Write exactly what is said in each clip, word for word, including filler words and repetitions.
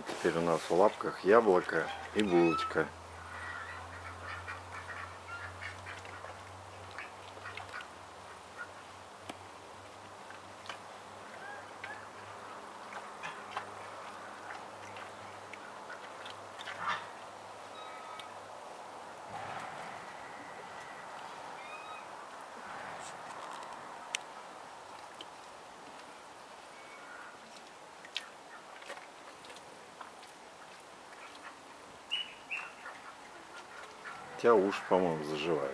Теперь у нас в лапках яблоко и булочка. У тебя уши, по-моему, заживают.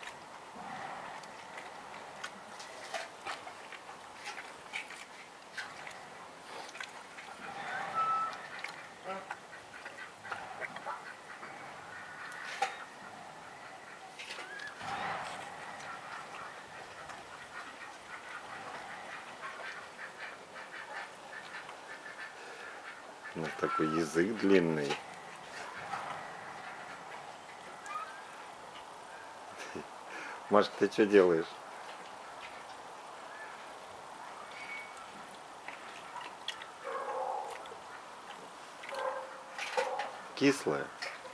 Ну, такой язык длинный. Машка, ты что делаешь? Кислая.